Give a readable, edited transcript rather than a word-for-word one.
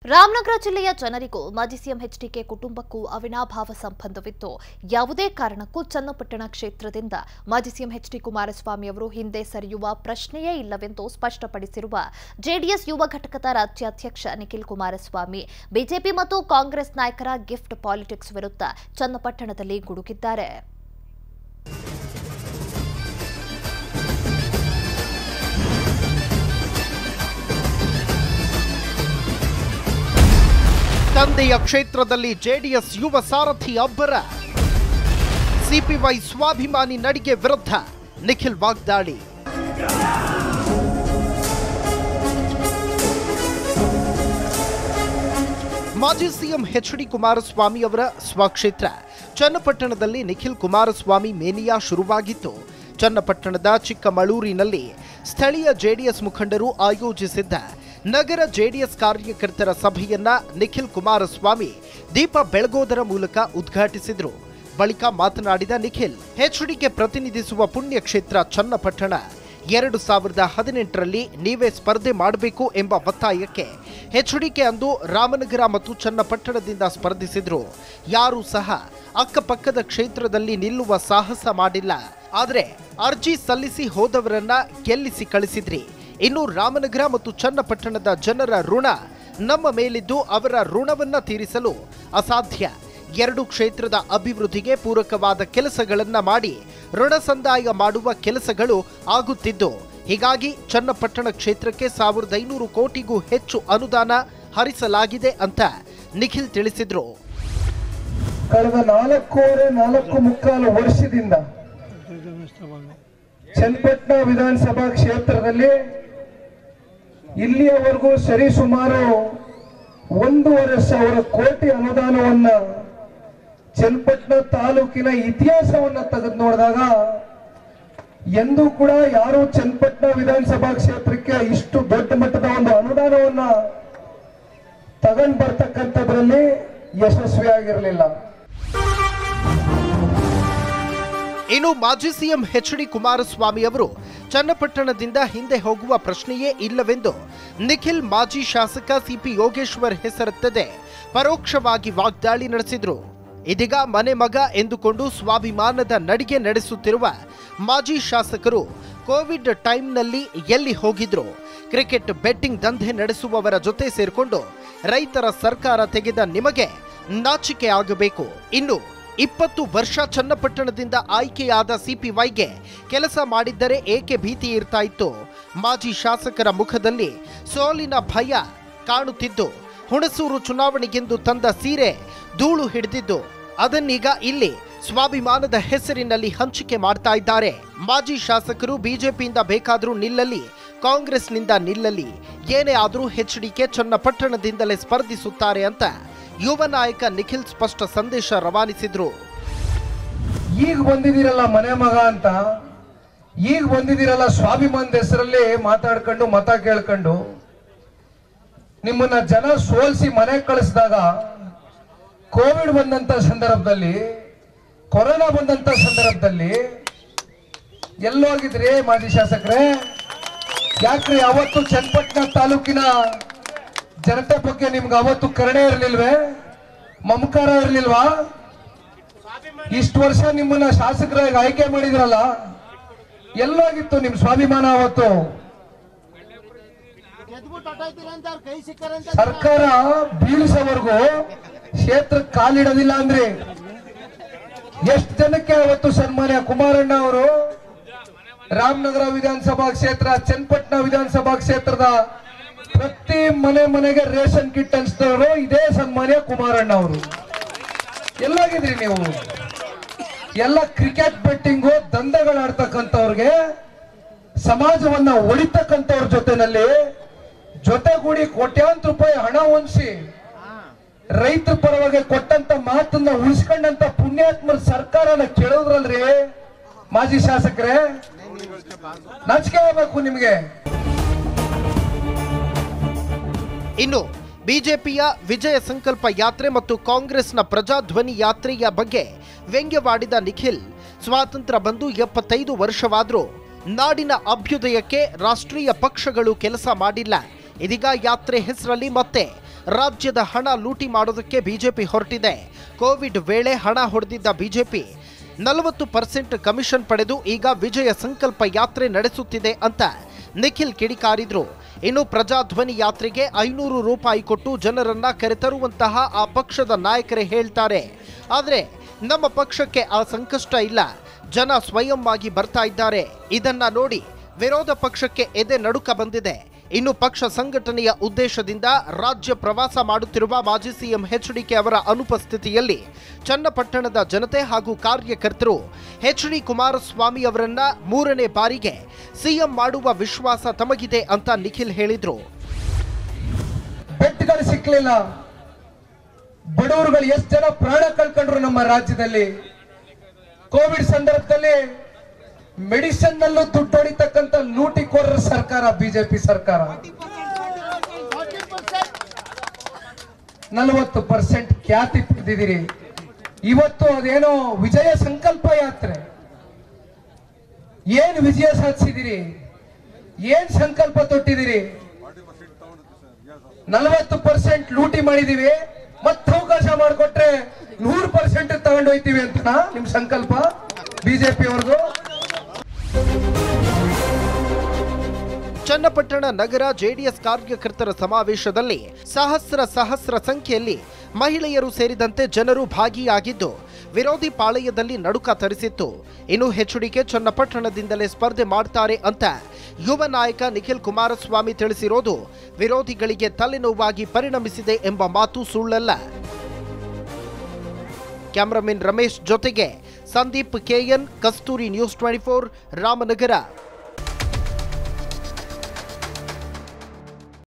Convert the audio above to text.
ರಾಮನಗರ ಜಿಲ್ಲೆಯ ಜನರಿಗೂ ಮಾಜಿ ಸಿಎಂ ಎಚ್ಡಿಕೆ ಕುಟುಂಬಕ್ಕೂ ಅವಿನಾಭಾವ ಸಂಬಂಧವಿತ್ತು. ಯಾವುದೇ ಕಾರಣಕ್ಕೂ ಚನ್ನಪಟ್ಟಣ ಕ್ಷೇತ್ರದಿಂದ ಮಾಜಿ ಸಿಎಂ ಎಚ್ಡಿ ಕುಮಾರಸ್ವಾಮಿ ಅವರು ಹಿಂದೆ ಸರಿಯುವ ಪ್ರಶ್ನೆಯೇ ಇಲ್ಲವೆಂದು ಸ್ಪಷ್ಟಪಡಿಸಿರುವ ಜೆಡಿಎಸ್ ಯುವ ಘಟಕದ ರಾಜ್ಯಾಧ್ಯಕ್ಷ ನಿಖಿಲ್ ಕುಮಾರಸ್ವಾಮಿ ಬಿಜೆಪಿ ಮತ್ತು ಕಾಂಗ್ರೆಸ್ ನಾಯಕರ ಗಿಫ್ಟ್ ಪಾಲಿಟಿಕ್ಸ್ ವಿರುದ್ಧ ಚನ್ನಪಟ್ಟಣದಲ್ಲಿ ಗುಡುಗಿದ್ದಾರೆ. ತಂದೆಯ ಕ್ಷೇತ್ರದಲ್ಲಿ ಜೆಡಿಎಸ್ ಯುವ ಸಾರಥಿ ಅಬ್ಬರ. ಸಿಪಿವೈ ಸ್ವಾಭಿಮಾನಿ ನಡಿಗೆ ವಿರುದ್ಧ ನಿಖಿಲ್ ವಾಗ್ದಾಳಿ. ಮಾಜಿ ಸಿಎಂ ಎಚ್ಡಿ ಕುಮಾರಸ್ವಾಮಿ ಅವರ ಸ್ವಕ್ಷೇತ್ರ ಚನ್ನಪಟ್ಟಣದಲ್ಲಿ ನಿಖಿಲ್ ಕುಮಾರಸ್ವಾಮಿ ಮೇನಿಯಾ ಶುರುವಾಗಿತ್ತು. ಚನ್ನಪಟ್ಟಣದ ಚಿಕ್ಕಮಳೂರಿನಲ್ಲಿ ಸ್ಥಳೀಯ ಜೆಡಿಎಸ್ ಮುಖಂಡರು ಆಯೋಜಿಸಿದ್ದ ನಗರ ಜೆಡಿಎಸ್ ಕಾರ್ಯಕರ್ತರ ಸಭೆಯನ್ನ ನಿಖಿಲ್ ಕುಮಾರಸ್ವಾಮಿ ದೀಪ ಬೆಳಗೋದರ ಮೂಲಕ ಉದ್ಘಾಟಿಸಿದರು. ಬಳಿಕ ಮಾತನಾಡಿದ ನಿಖಿಲ್, ಎಚ್ಡಿಕೆ ಪ್ರತಿನಿಧಿಸುವ ಪುಣ್ಯಕ್ಷೇತ್ರ ಚನ್ನಪಟ್ಟಣ 2018ರಲ್ಲಿ ನೀವೇ ಸ್ಪರ್ಧೆ ಮಾಡಬೇಕು ಎಂಬ ಒತ್ತಾಯಕ್ಕೆ ಎಚ್ಡಿಕೆ ಅಂದು ರಾಮನಗರ ಮತ್ತು ಚನ್ನಪಟ್ಟಣದಿಂದ ಸ್ಪರ್ಧಿಸಿದ್ರು. ಯಾರೂ ಸಹ ಅಕ್ಕಪಕ್ಕದ ಕ್ಷೇತ್ರದಲ್ಲಿ ನಿಲ್ಲುವ ಸಾಹಸ ಮಾಡಿಲ್ಲ. ಆದರೆ ಅರ್ಜಿ ಸಲ್ಲಿಸಿ ಹೋದವರನ್ನ ಗೆಲ್ಲಿಸಿ ಕಳಿಸಿದ್ರಿ. ಇನ್ನು ರಾಮನಗರ ಮತ್ತು ಚನ್ನಪಟ್ಟಣದ ಜನರ ಋಣ ನಮ್ಮ ಮೇಲಿದ್ದು ಅವರ ಋಣವನ್ನ ತೀರಿಸಲು ಅಸಾಧ್ಯ. ಎರಡು ಕ್ಷೇತ್ರದ ಅಭಿವೃದ್ಧಿಗೆ ಪೂರಕವಾದ ಕೆಲಸಗಳನ್ನ ಮಾಡಿ ಋಣ ಸಂದಾಯ ಮಾಡುವ ಕೆಲಸಗಳು ಆಗುತ್ತಿದ್ದು, ಹೀಗಾಗಿ ಚನ್ನಪಟ್ಟಣ ಕ್ಷೇತ್ರಕ್ಕೆ 1500 ಕೋಟಿಗೂ ಹೆಚ್ಚು ಅನುದಾನ ಹರಿಸಲಾಗಿದೆ ಅಂತ ನಿಖಿಲ್ ತಿಳಿಸಿದ್ರು. ಕಳೆದ 4.25 ವರ್ಷದಿಂದ ಚನ್ನಪಟ್ಟಣ ವಿಧಾನಸಭಾ ಕ್ಷೇತ್ರದಲ್ಲಿ ಇಲ್ಲಿಯವರೆಗೂ ಸರಿಸುಮಾರು 1,500 ಕೋಟಿ ಅನುದಾನವನ್ನ ಚನ್ನಪಟ್ಟಣ ತಾಲೂಕಿನ ಇತಿಹಾಸವನ್ನ ತೆಗೆದು ನೋಡಿದಾಗ ಎಂದೂ ಕೂಡ ಯಾರು ಚನ್ನಪಟ್ಟಣ ವಿಧಾನಸಭಾ ಕ್ಷೇತ್ರಕ್ಕೆ ಇಷ್ಟು ದೊಡ್ಡ ಮಟ್ಟದ ಒಂದು ಅನುದಾನವನ್ನ ತಗೊಂಡು ಬರ್ತಕ್ಕಂಥದ್ರಲ್ಲಿ ಯಶಸ್ವಿಯಾಗಿರಲಿಲ್ಲ. ಇನ್ನು ಮಾಜಿ ಸಿಎಂ ಎಚ್ಡಿ ಕುಮಾರಸ್ವಾಮಿ ಅವರು ಚನ್ನಪಟ್ಟಣದಿಂದ ಹಿಂದೆ ಹೋಗುವ ಪ್ರಶ್ನೆಯೇ ಇಲ್ಲವೆಂದು ನಿಖಿಲ್ ಮಾಜಿ ಶಾಸಕ ಸಿಪಿ ಯೋಗೇಶ್ವರ್ ಹೆಸರೆತ್ತದೆ ಪರೋಕ್ಷವಾಗಿ ವಾಗ್ದಾಳಿ ನಡೆಸಿದ್ರು. ಇದೀಗ ಮನೆ ಮಗ ಎಂದುಕೊಂಡು ಸ್ವಾಭಿಮಾನದ ನಡಿಗೆ ನಡೆಸುತ್ತಿರುವ ಮಾಜಿ ಶಾಸಕರು ಕೋವಿಡ್ ಟೈಮ್ನಲ್ಲಿ ಎಲ್ಲಿ ಹೋಗಿದ್ರು? ಕ್ರಿಕೆಟ್ ಬೆಟ್ಟಿಂಗ್ ದಂಧೆ ನಡೆಸುವವರ ಜೊತೆ ಸೇರಿಕೊಂಡು ರೈತರ ಸರ್ಕಾರ ತೆಗೆದ ನಿಮಗೆ ನಾಚಿಕೆ ಆಗಬೇಕು. ಇನ್ನು 20 ವರ್ಷ ಚನ್ನಪಟ್ಟಣದಿಂದ ಆಯ್ಕೆಯಾದ ಸಿಪಿವೈಗೆ ಕೆಲಸ ಮಾಡಿದ್ದರೆ ಏಕೆ ಭೀತಿ ಇರ್ತಾ ಇತ್ತು? ಮಾಜಿ ಶಾಸಕರ ಮುಖದಲ್ಲಿ ಸೋಲಿನ ಭಯ ಕಾಣುತ್ತಿದ್ದು, ಹುಣಸೂರು ಚುನಾವಣೆಗೆಂದು ತಂದ ಸೀರೆ ಧೂಳು ಹಿಡಿದಿದ್ದು ಅದನ್ನೀಗ ಇಲ್ಲಿ ಸ್ವಾಭಿಮಾನದ ಹೆಸರಿನಲ್ಲಿ ಹಂಚಿಕೆ ಮಾಡ್ತಾ ಇದ್ದಾರೆ. ಮಾಜಿ ಶಾಸಕರು ಬಿಜೆಪಿಯಿಂದ ಬೇಕಾದರೂ ನಿಲ್ಲಲಿ, ಕಾಂಗ್ರೆಸ್ನಿಂದ ನಿಲ್ಲಲಿ, ಏನೇ ಆದರೂ ಎಚ್ಡಿಕೆ ಚನ್ನಪಟ್ಟಣದಿಂದಲೇ ಸ್ಪರ್ಧಿಸುತ್ತಾರೆ ಅಂತ ಯುವ ನಾಯಕ ನಿಖಿಲ್ ಸ್ಪಷ್ಟ ಸಂದೇಶ ರವಾನಿಸಿದ್ರು. ಈಗ ಬಂದಿದ್ದೀರಲ್ಲ ಮನೆ ಮಗ ಅಂತ, ಈಗ ಬಂದಿದ್ದೀರಲ್ಲ ಸ್ವಾಭಿಮಾನದ ಹೆಸರಲ್ಲಿ ಮಾತಾಡ್ಕೊಂಡು ಮತ ಕೇಳ್ಕೊಂಡು, ನಿಮ್ಮನ್ನ ಜನ ಸೋಲಿಸಿ ಮನೆ ಕಳಿಸಿದಾಗ ಕೋವಿಡ್ ಬಂದಂತ ಸಂದರ್ಭದಲ್ಲಿ, ಕೊರೋನಾ ಬಂದಂತ ಸಂದರ್ಭದಲ್ಲಿ ಎಲ್ಲೋಗಿದ್ರಿ ಮಾಜಿ ಶಾಸಕರೇ? ಯಾಕ್ರಿ ಅವತ್ತು ಚನ್ನಪಟ್ಟಣ ತಾಲೂಕಿನ ಜನತೆ ಬಗ್ಗೆ ನಿಮ್ಗೆ ಅವತ್ತು ಕರುಣೆ ಇರಲಿಲ್ವೇ? ಮಮಕಾರ ಇರಲಿಲ್ವಾ? ಇಷ್ಟು ವರ್ಷ ನಿಮ್ಮನ್ನ ಶಾಸಕರಾಗಿ ಆಯ್ಕೆ ಮಾಡಿದ್ರಲ್ಲ, ಎಲ್ಲೋಗಿತ್ತು ನಿಮ್ ಸ್ವಾಭಿಮಾನ? ಅವತ್ತು ಸರ್ಕಾರ ಬೀಳಿಸೋವರೆಗೂ ಕ್ಷೇತ್ರ ಕಾಲಿಡೋದಿಲ್ಲ ಅಂದ್ರೆ ಎಷ್ಟು ಜನಕ್ಕೆ ಅವತ್ತು ಸನ್ಮಾನ್ಯ ಕುಮಾರಣ್ಣ ಅವರು ರಾಮನಗರ ವಿಧಾನಸಭಾ ಕ್ಷೇತ್ರ, ಚನ್ನಪಟ್ಟಣ ವಿಧಾನಸಭಾ ಕ್ಷೇತ್ರದ ಪ್ರತಿ ಮನೆಗೆ ರೇಷನ್ ಕಿಟ್ ಹಂಚಿದವರು ಇದೇ ಸನ್ಮಾನ್ಯ ಕುಮಾರಣ್ಣ ಅವರು. ಎಲ್ಲಾಗಿದ್ರಿ ನೀವು? ಎಲ್ಲ ಕ್ರಿಕೆಟ್ ಬೆಟ್ಟಿಂಗು ದಂಧೆಗಳಾಡ್ತಕ್ಕಂಥವ್ರಿಗೆ, ಸಮಾಜವನ್ನ ಒಡಿತಕ್ಕಂಥವ್ರ ಜೊತೆಗೂಡಿ ಕೋಟ್ಯಾಂತರ ರೂಪಾಯಿ ಹಣ ಹೊಂದಿಸಿ ರೈತರ ಪರವಾಗಿ ಕೊಟ್ಟಂತ ಮಾತನ್ನ ಉಳಿಸ್ಕೊಂಡಂತ ಪುಣ್ಯಾತ್ಮರ ಸರ್ಕಾರನ ಕೇಳೋದ್ರಲ್ರಿ ಮಾಜಿ ಶಾಸಕರೇ? ನಾಚಿಕೆ ಆಗಬೇಕು ನಿಮ್ಗೆ. ಇನ್ನು ಬಿಜೆಪಿಯ ವಿಜಯ ಸಂಕಲ್ಪ ಯಾತ್ರೆ ಮತ್ತು ಕಾಂಗ್ರೆಸ್ನ ಪ್ರಜಾಧ್ವನಿ ಯಾತ್ರೆಯ ಬಗ್ಗೆ ವ್ಯಂಗ್ಯವಾಡಿದ ನಿಖಿಲ್, ಸ್ವಾತಂತ್ರ್ಯ ಬಂದು 75 ವರ್ಷವಾದರೂ ನಾಡಿನ ಅಭ್ಯುದಯಕ್ಕೆ ರಾಷ್ಟ್ರೀಯ ಪಕ್ಷಗಳು ಕೆಲಸ ಮಾಡಿಲ್ಲ. ಇದೀಗ ಯಾತ್ರೆ ಹೆಸರಲ್ಲಿ ಮತ್ತೆ ರಾಜ್ಯದ ಹಣ ಲೂಟಿ ಮಾಡೋದಕ್ಕೆ ಬಿಜೆಪಿ ಹೊರಟಿದೆ. ಕೋವಿಡ್ ವೇಳೆ ಹಣ ಹೊಡೆದಿದ್ದ ಬಿಜೆಪಿ 40% ಕಮಿಷನ್ ಪಡೆದು ಈಗ ವಿಜಯ ಸಂಕಲ್ಪ ಯಾತ್ರೆ ನಡೆಸುತ್ತಿದೆ ಅಂತ ನಿಖಿಲ್ ಕಿಡಿಕಾರಿದ್ರು. ಇನ್ನು ಪ್ರಜಾಧ್ವನಿ ಯಾತ್ರೆಗೆ 500 ರೂಪಾಯಿ ಕೊಟ್ಟು ಜನರನ್ನ ಕರೆತರುವಂತಹ ಆ ಪಕ್ಷದ ನಾಯಕರೇ ಹೇಳ್ತಾರೆ, ಆದರೆ ನಮ್ಮ ಪಕ್ಷಕ್ಕೆ ಆ ಸಂಕಷ್ಟ ಇಲ್ಲ, ಜನ ಸ್ವಯಂವಾಗಿ ಬರ್ತಾ ಇದ್ದಾರೆ. ಇದನ್ನ ನೋಡಿ ವಿರೋಧ ಪಕ್ಷಕ್ಕೆ ಎದೆ ನಡುಕ ಬಂದಿದೆ. ಇನ್ನು ಪಕ್ಷ ಸಂಘಟನೆಯ ಉದ್ದೇಶದಿಂದ ರಾಜ್ಯ ಪ್ರವಾಸ ಮಾಡುತ್ತಿರುವ ಮಾಜಿ ಸಿಎಂ ಎಚ್ಡಿಕೆ ಅವರ ಅನುಪಸ್ಥಿತಿಯಲ್ಲಿ ಚನ್ನಪಟ್ಟಣದ ಜನತೆ ಹಾಗೂ ಕಾರ್ಯಕರ್ತರು ಎಚ್ಡಿ ಕುಮಾರಸ್ವಾಮಿ ಅವರನ್ನ 3ನೇ ಬಾರಿಗೆ ಸಿಎಂ ಮಾಡುವ ವಿಶ್ವಾಸ ತಮಗಿದೆ ಅಂತ ನಿಖಿಲ್ ಹೇಳಿದ್ರು. ಬೆಡ್ಗಳು ಸಿಕ್ಕಲಿಲ್ಲ, ಬಡವರುಗಳು ಎಷ್ಟು ಜನ ಪ್ರಾಣ ಕಳ್ಕೊಂಡ್ರು ನಮ್ಮ ರಾಜ್ಯದಲ್ಲಿ. ಕೋವಿಡ್ ಸಂದರ್ಭದಲ್ಲಿ ಮೆಡಿಸಿನ್ ನಲ್ಲೂ ದುಡ್ಡು ಹೊಡಿತಕ್ಕಂತ ಲೂಟಿಕೋರರ ಸರ್ಕಾರ ಬಿಜೆಪಿ ಸರ್ಕಾರ. 40% ಖ್ಯಾತಿ ಪಡೆದಿದ್ದೀರಿ. ಇವತ್ತು ಅದೇನೋ ವಿಜಯ ಸಂಕಲ್ಪ ಯಾತ್ರೆ, ಏನ್ ವಿಜಯ ಸಾಧಿಸಿದಿರಿ, ಏನ್ ಸಂಕಲ್ಪ ತೊಟ್ಟಿದಿರಿ? 40% ಲೂಟಿ ಮಾಡಿದೀವಿ, ಮತ್ತೆ ಅವಕಾಶ ಮಾಡಿಕೊಟ್ರೆ 100% ತಗೊಂಡೋಯ್ತೀವಿ ಅಂತ ನಿಮ್ ಸಂಕಲ್ಪ ಬಿಜೆಪಿ ಅವ್ರದ್ದು. ಚನ್ನಪಟ್ಟಣ ನಗರ ಜೆಡಿಎಸ್ ಕಾರ್ಯಕರ್ತರ ಸಮಾವೇಶದಲ್ಲಿ ಸಹಸ್ರ ಸಂಖ್ಯೆಯಲ್ಲಿ ಮಹಿಳೆಯರು ಸೇರಿದಂತೆ ಜನರು ಭಾಗಿಯಾಗಿದ್ದು ವಿರೋಧಿ ಪಾಳೆಯದಲ್ಲಿ ನಡುಕ ತರಿಸಿತ್ತು. ಇನ್ನು ಎಚ್ಡಿಕೆ ಚನ್ನಪಟ್ಟಣದಿಂದಲೇ ಸ್ಪರ್ಧೆ ಮಾಡ್ತಾರೆ ಅಂತ ಯುವ ನಾಯಕ ನಿಖಿಲ್ ಕುಮಾರಸ್ವಾಮಿ ತಿಳಿಸಿರೋದು ವಿರೋಧಿಗಳಿಗೆ ತಲೆನೋವಾಗಿ ಪರಿಣಮಿಸಿದೆ ಎಂಬ ಮಾತು ಸುಳ್ಳಲ್ಲ. ಕ್ಯಾಮರಾಮನ್ ರಮೇಶ್ ಜೊತೆಗೆ ಸಂದೀಪ್ ಕೆಎನ್, ಕಸ್ತೂರಿ ನ್ಯೂಸ್ 24, ರಾಮನಗರ.